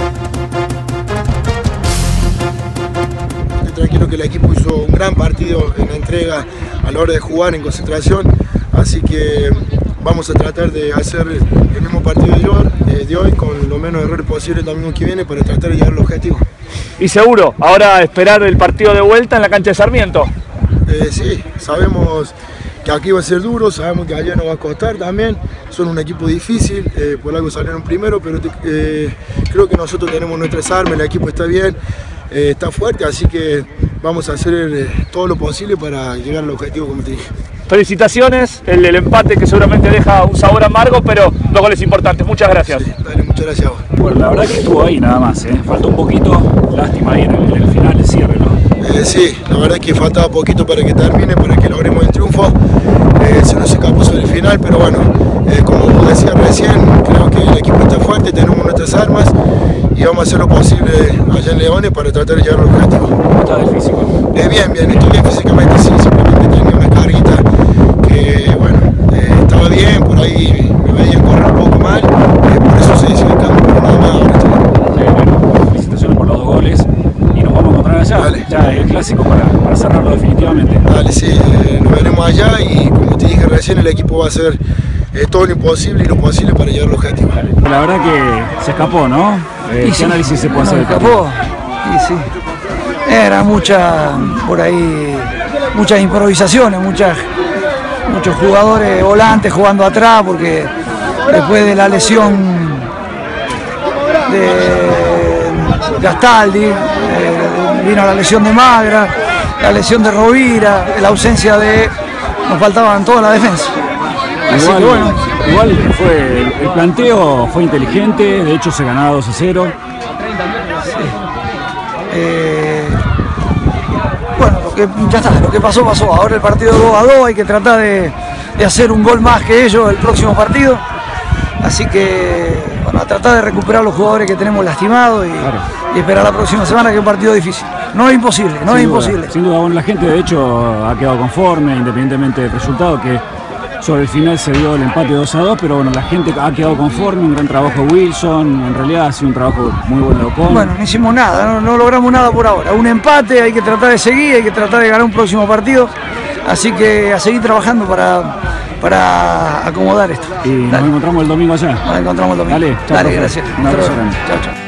Estoy tranquilo que el equipo hizo un gran partido en la entrega a la hora de jugar en concentración, así que vamos a tratar de hacer el mismo partido de hoy con lo menos errores posible el domingo que viene para tratar de llegar al objetivo. Y seguro, ahora esperar el partido de vuelta en la cancha de Sarmiento. Sí, sabemos que aquí va a ser duro, sabemos que allá nos va a costar también, son un equipo difícil, por algo salieron primero, pero creo que nosotros tenemos nuestras armas, el equipo está bien, está fuerte, así que vamos a hacer todo lo posible para llegar al objetivo, como te dije. Felicitaciones, el empate que seguramente deja un sabor amargo, pero los goles importantes. Muchas gracias. Sí, dale, muchas gracias a vos. Bueno, la verdad que estuvo ahí nada más, faltó un poquito, lástima ahí en el final, el cierre, ¿no? Sí, la verdad que faltaba poquito para que termine, para que logremos el triunfo. Se nos escapó sobre el final, pero bueno, como decía recién, creo que el equipo está fuerte, tenemos nuestras armas y vamos a hacer lo posible allá en Leones para tratar de llegar al objetivo. ¿Está del físico? Bien, estoy bien físicamente, sí, simplemente tenía una carguita que, bueno, estaba bien, por ahí me veían correr un poco mal, por eso se hizo el cambio, pero nada más ahora estoy bien. Bueno, felicitaciones por los 2 goles y nos vamos a encontrar allá, Dale. ya el clásico para cerrarlo definitivamente. Dale, sí, nos veremos allá y como te dije recién, el equipo va a hacer todo lo imposible y lo posible para llegar al objetivo. La verdad que se escapó, ¿no? ¿Qué análisis se puede hacer? Escapó, y sí. Era por ahí, muchas improvisaciones, muchos jugadores volantes jugando atrás, porque después de la lesión de Gastaldi, vino la lesión de Magra, la lesión de Rovira, la ausencia nos faltaban toda la defensa. Así que bueno. Igual el planteo fue inteligente, de hecho se ganaba 2-0. Bueno, ya está, lo que pasó, pasó. Ahora el partido 2-2, hay que tratar de hacer un gol más que ellos el próximo partido. Así que, bueno, a tratar de recuperar los jugadores que tenemos lastimados y esperar la próxima semana, que es un partido difícil. No es imposible, no es imposible. Sin duda, bueno, la gente de hecho ha quedado conforme, independientemente del resultado, que sobre el final se dio el empate 2-2, pero bueno, la gente ha quedado conforme, un gran trabajo de Wilson, en realidad ha sido un trabajo muy bueno de Ocon. Bueno, no hicimos nada, no logramos nada por ahora. Un empate, hay que tratar de seguir, hay que tratar de ganar un próximo partido, así que a seguir trabajando para acomodar esto. Y nos encontramos el domingo allá. Nos encontramos el domingo. Dale, chao, Dale, gracias. Un abrazo grande. Chao, chao.